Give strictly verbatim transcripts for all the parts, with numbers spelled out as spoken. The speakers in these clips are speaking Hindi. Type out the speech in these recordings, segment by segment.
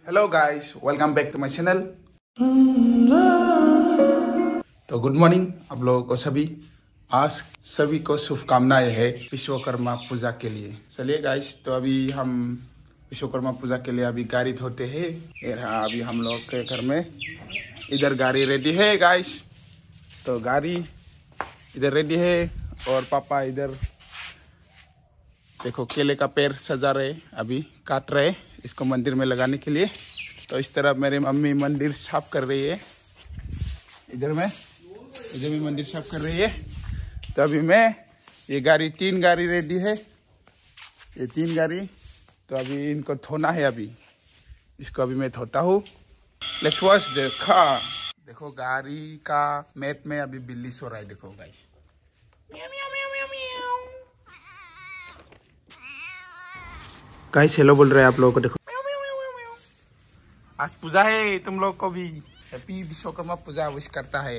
Hello guys, welcome back to my channel. तो गुड मॉर्निंग आप लोगों को सभी। आज सभी को शुभकामनाएं है विश्वकर्मा पूजा के लिए। चलिए गाइस, तो अभी हम विश्वकर्मा पूजा के लिए अभी गाड़ी धोते हैं। यहाँ अभी हम लोग के घर में इधर गाड़ी रेडी है गाइस। तो गाड़ी इधर रेडी है और पापा इधर देखो केले का पेड़ सजा रहे, अभी काट रहे इसको मंदिर में लगाने के लिए। तो इस तरह मेरी मम्मी मंदिर साफ कर रही है। इधर में इधर भी मंदिर साफ कर रही है। तो अभी मैं ये गाड़ी तीन गाड़ी रेडी है, ये तीन गाड़ी। तो अभी इनको धोना है, अभी इसको अभी मैं धोता हूँ। लेट्स वॉच देखा देखो गाड़ी का मैप में अभी बिल्ली सो रहा है। देखो गाइस, गाइस हेलो बोल रहे हैं आप लोगों को। देखो आज पूजा है, तुम लोग को भी हैप्पी विश्वकर्मा पूजा विश करता है।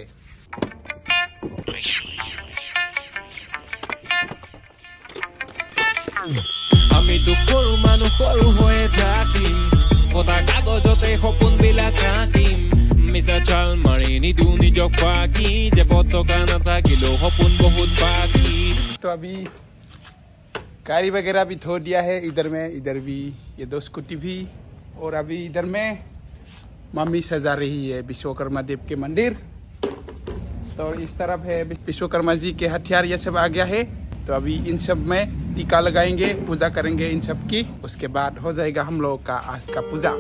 আমি তো সৰু মানুহ সৰু হৈয়ে থাকিম, কটা কাগজতে সপোনবিলাক আঁকিম, মিছা চাল মাৰি নিদো নিজক ফাঁকি, যে পতকা নাথাকিলেও সপোন বহুত বাকী। तो अभी गाड़ी वगैरह भी धो दिया है। इधर में इधर भी ये दो स्कूटी भी, और अभी इधर में मम्मी सजा रही है विश्वकर्मा देव के मंदिर। तो इस तरफ है विश्वकर्मा जी के हथियार, ये सब आ गया है। तो अभी इन सब में टीका लगाएंगे, पूजा करेंगे इन सब की। उसके बाद हो जाएगा हम लोग का आज का पूजा।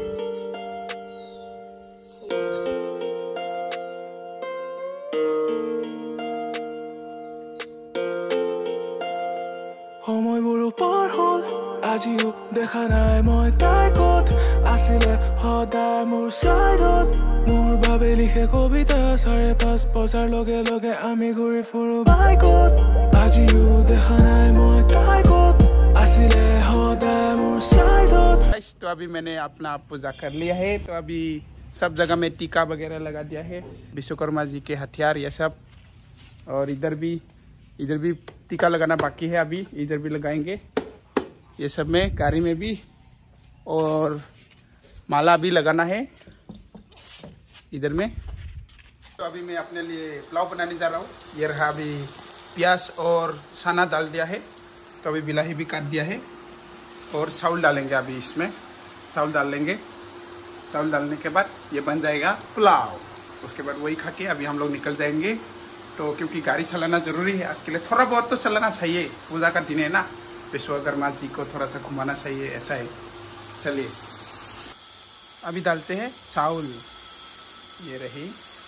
সময়বোৰো পাৰ হ'ল, আজিও দেখা নাই মই তাই ক'ত আছিলে সদায় মোৰ চাইডত। মোৰ বাবে লিখে কবিতা, চাৰে পাঁচ বজাৰ লগে লগে আমি ঘূৰি ফুৰো বাইকত। আজিও দেখা নাই মই তাই ক'ত আছিলে সদায় মোৰ চাইডত। तो अभी मैंने अपना पूजा कर लिया है। तो अभी सब जगह में टीका वगैरह लगा दिया है, विश्वकर्मा जी के हथियार ये सब। और इधर भी इधर भी टीका लगाना बाकी है, अभी इधर भी लगाएंगे ये सब में, गाड़ी में भी। और माला भी लगाना है इधर में। तो अभी मैं अपने लिए पुलाव बनाने जा रहा हूँ। ये रहा, अभी प्याज और सना डाल दिया है। तो अभी बिलाही भी काट दिया है और चावल डालेंगे। अभी इसमें चावल डाल लेंगे। चावल डालने के बाद ये बन जाएगा पुलाव। उसके बाद वही खा के अभी हम लोग निकल जाएंगे। तो क्योंकि गाड़ी चलाना ज़रूरी है आज के लिए, थोड़ा बहुत तो चलाना चाहिए, पूजा का दिन है ना, विश्वकर्मा जी को थोड़ा सा घुमाना चाहिए, ऐसा है। चलिए अभी डालते हैं चावल। ये रही,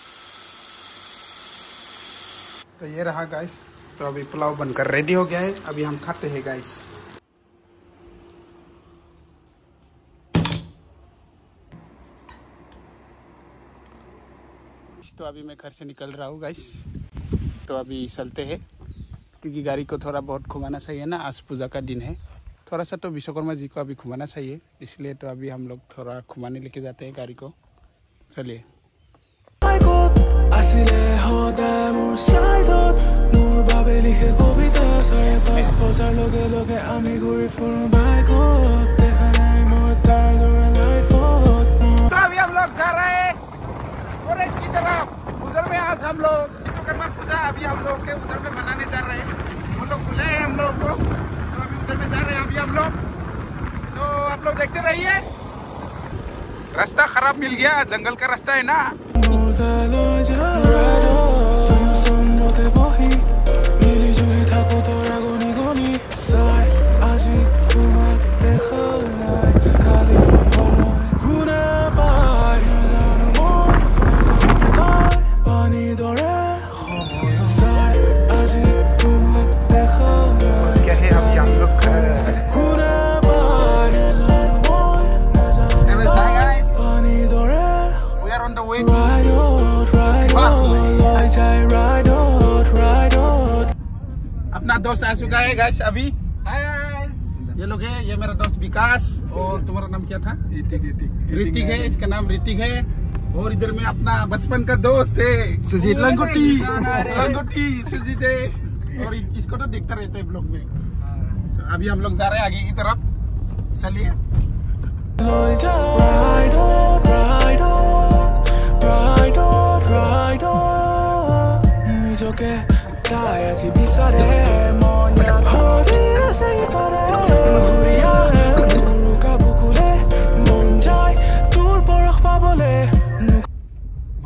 तो ये रहा गाइस। तो अभी पुलाव बनकर रेडी हो गया है, अभी हम खाते हैं गाइस। तो अभी मैं घर से निकल रहा हूँ गाइस। तो अभी चलते हैं, क्योंकि गाड़ी को थोड़ा बहुत घुमाना चाहिए ना, आज पूजा का दिन है। थोड़ा सा तो विश्वकर्मा जी को अभी घुमाना चाहिए, इसलिए तो अभी हम लोग थोड़ा घुमाने लेके जाते हैं गाड़ी को। चलिए तो अभी हम लोग जा रहे हैं फॉरेस्ट की तरफ। उधर में आज हम लोग विश्वकर्मा पूजा अभी हम लोग के उधर में मनाने जा रहे हैं। वो लोग बुलाए हैं हम लोग को, तो अभी उधर में जा रहे हैं अभी हम लोग। तो आप लोग देखते रहिए। रास्ता खराब मिल गया, जंगल का रास्ता है ना। अपना दोस्त आ चुका है गाइस अभी। ये लोग है, ये मेरा दोस्त विकास। और तुम्हारा नाम क्या था? ऋतिक है, इसका नाम ऋतिक है। और इधर में अपना बचपन का दोस्त है सुजीत लंगोटी लंगोटी सुजीत है। और इसको तो देखता रहता है ब्लॉग में। तो अभी हम लोग जा रहे हैं आगे की तरफ, चलिए।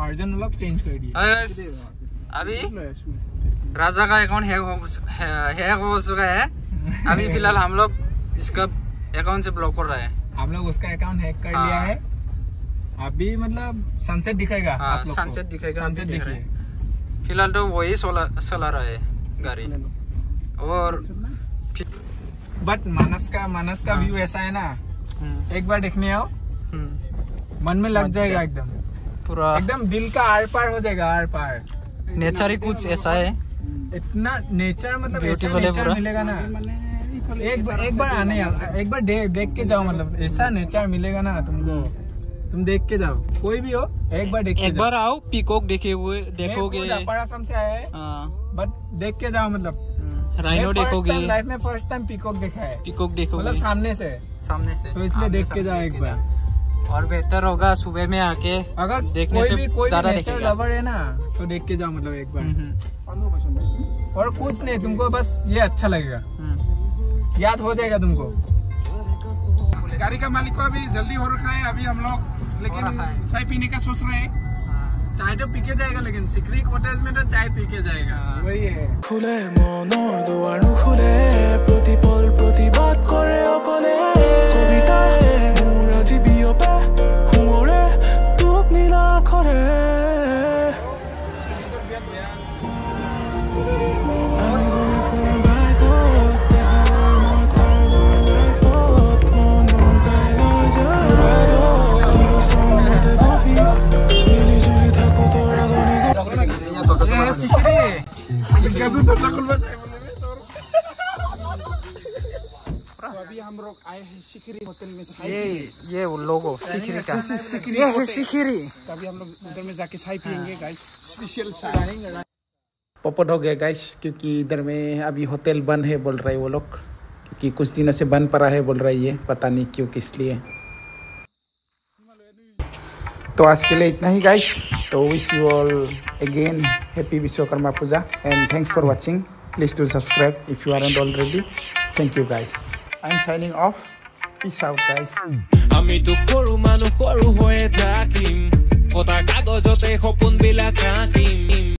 वर्जन অলপ চেঞ্জ কৰি দিয়ে अभी राजा का अकाउंट हैक हो हैक हो चुका है अभी फिलहाल हम लोग इसका अकाउंट से ब्लॉक कर रहा है हम लोग उसका अकाउंट हैक कर लिया है अभी मतलब सनसेट दिखेगा आप लोग सनसेट दिखेगा सनसेट दिखेगा फिलहाल तो वही चला चला रहा है गाड़ी और बट मानस का मानस का व्यू ऐसा है ना एक बार देखने आओ मन में लग जाएगा एकदम पूरा एकदम दिल का आर पार हो जाएगा आर पार नेचर ही कुछ ऐसा है इतना नेचर मतलब ऐसा Beautiful है नेचर पूरा। मिलेगा ना एक बार एक बार आने एक बार देख देख के जाओ मतलब ऐसा नेचर मिलेगा ना तुमको तुम देख के जाओ कोई भी हो एक बार देख के एक बार आओ पीकॉक देखे हुए देखोगे अपर असम से आया है बट देख के जाओ मतलब राइनो देखोगे लाइफ में फर्स्ट टाइम पीकॉक देखा है पीकॉक देखोगे मतलब सामने से सामने से तो इसलिए देख के जाओ एक बार और बेहतर होगा सुबह में आके अगर देखने कोई से भी कोई ज्यादा भी नेचर दिखेगा। लवर है ना तो देख के जाओ मतलब एक बार और कुछ नहीं तुमको बस ये अच्छा लगेगा याद हो जाएगा तुमको गाड़ी का मालिक को अभी जल्दी हो रखा है अभी हम लोग लेकिन चाय पीने का सोच रहे हैं चाय तो पी के जाएगा लेकिन सिकरी कॉटेज में तो चाय पी के जाएगा वही है ফুলে মনৰ দুৱাৰ নুখুলে প্ৰতিপল প্ৰতিবাদ কৰে অকলে কবিতা মোৰ আজি বিয়পে সোঁৱৰে তোক নীলা আখৰে আমি ঘূৰি ফুৰোঁ বাইকত দেখাৰ মই তাৰ লাইফত মনৰ যাই লৈ যায় ৰাইডত তোৰ চমতে বহি মিলি জুলি থাকোঁ তোৰ আগনি अभी हम लोग आए हैं सिकरी होटल में ये ये वो लोगो सिकरी का ये है सिकरी तभी हम लोग उधर में जाके चाय पियेंगे गाइस स्पेशल चाय पॉपट हो गया गाइस क्योंकि इधर में अभी होटल बंद है बोल रहे वो लोग क्योंकि कुछ दिनों से बंद पड़ा है बोल रही है पता नहीं क्यों किस लिए तो आज के लिए इतना ही गाइस तो wish you all again happy Vishwakarma Puja and thanks for watching please do subscribe if you aren't already thank you guys I am signing off peace out guys আমি তো সৰু মানুহ সৰু হৈয়ে থাকিম কটা কাগজতে সপোন বিলাক আঁকিম